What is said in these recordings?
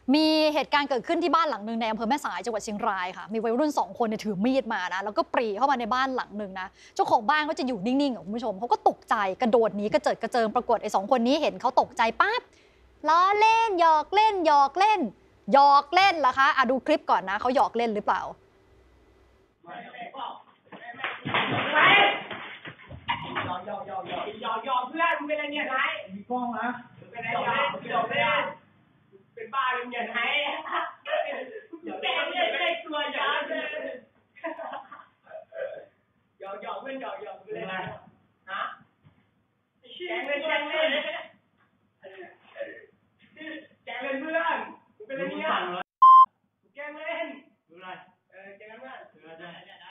มีเหตุการณ์เกิดขึ้นที่บ้านหลังหนึ่งในอำเภอแม่สายจังหวัดเชียงรายค่ะมีวัยรุ่น2 คนถือมีดมานะแล้วก็ปรีเข้ามาในบ้านหลังหนึ่งนะเจ้าของบ้านก็จะอยู่นิ่งๆคุณผู้ชมเขาก็ตกใจกระโดดหนีกระเจิดกระเจิงปรากฏไอ้2 คนนี้เห็นเขาตกใจปั๊บล้อเล่นหยอกเล่นหยอกเล่นหยอกเล่นล่ะคะดูคลิปก่อนนะเขาหยอกเล่นหรือเปล่าหยอกเพื่อนมึงเป็นอะไรเนี่ยไหนมีกล้องนะเป็นอะไรหยอกเล่นเป็นบ้าเลยเนี่ยไหนแกเนี่ยไม่ได้ตัวหยอกเล่นหยอกเพื่อนหยอกเพื่อนฮะแกงเล่นเพื่อนมึงเป็นอะไรเนี่ยแกงเล่นดูอะไรแกงเล่นเพื่อนไหน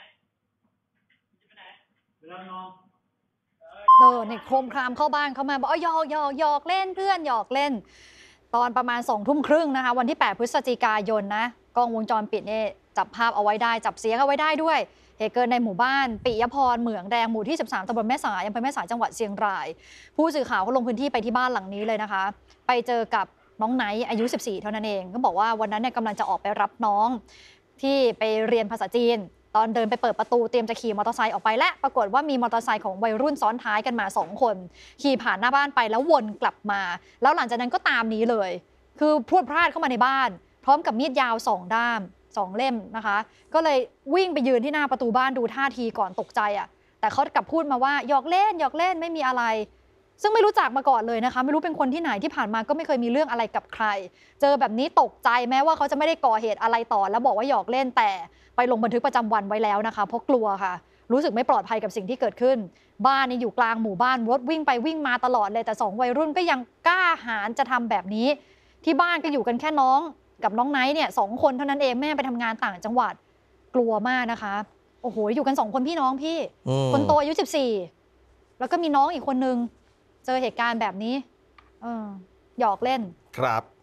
เวลานอนเนี่ยโครมครามเข้าบ้านเข้ามาบอกหยอกเล่นเพื่อนหยอกเล่นตอนประมาณ20:30นะคะวันที่8 พฤศจิกายนนะกล้องวงจรปิดนี่จับภาพเอาไว้ได้จับเสียงเอาไว้ได้ด้วยเหตุเกิดในหมู่บ้านปิยพรเหมืองแดงหมู่ที่13ตำบลแม่สายอำเภอแม่สายจังหวัดเชียงรายผู้สื่อข่าวก็ลงพื้นที่ไปที่บ้านหลังนี้เลยนะคะไปเจอกับน้องไนท์อายุ14เท่านั้นเองก็บอกว่าวันนั้นเนี่ยกำลังจะออกไปรับน้องที่ไปเรียนภาษาจีนตอนเดินไปเปิดประตูเตรียมจะขี่มอเตอร์ไซค์ออกไปและปรากฏว่ามีมอเตอร์ไซค์ของวัยรุ่นซ้อนท้ายกันมา2 คนขี่ผ่านหน้าบ้านไปแล้ววนกลับมาแล้วหลังจากนั้นก็ตามนี้เลยคือพรวดพลาดเข้ามาในบ้านพร้อมกับมีดยาว2 ด้าม2 เล่มนะคะก็เลยวิ่งไปยืนที่หน้าประตูบ้านดูท่าทีก่อนตกใจแต่เขากลับพูดมาว่าหยอกเล่นไม่มีอะไรซึ่งไม่รู้จักมาก่อนเลยนะคะไม่รู้เป็นคนที่ไหนที่ผ่านมาก็ไม่เคยมีเรื่องอะไรกับใครเจอแบบนี้ตกใจแม้ว่าเขาจะไม่ได้ก่อเหตุอะไรต่อแล้วบอกว่าหยอกเล่นแต่ไปลงบันทึกประจำวันไว้แล้วนะคะเพราะกลัวค่ะรู้สึกไม่ปลอดภัยกับสิ่งที่เกิดขึ้นบ้านนี่อยู่กลางหมู่บ้านรถวิ่งไปวิ่งมาตลอดเลยแต่2 วัยรุ่นก็ยังกล้าหาญจะทำแบบนี้ที่บ้านก็อยู่กันแค่น้องกับน้องไนท์เนี่ย2 คนเท่านั้นเองแม่ไปทำงานต่างจังหวัดกลัวมากนะคะโอ้โหอยู่กัน2 คนพี่น้องพี่คนโตอายุ14แล้วก็มีน้องอีกคนนึงเจอเหตุการณ์แบบนี้หยอกเล่นครับ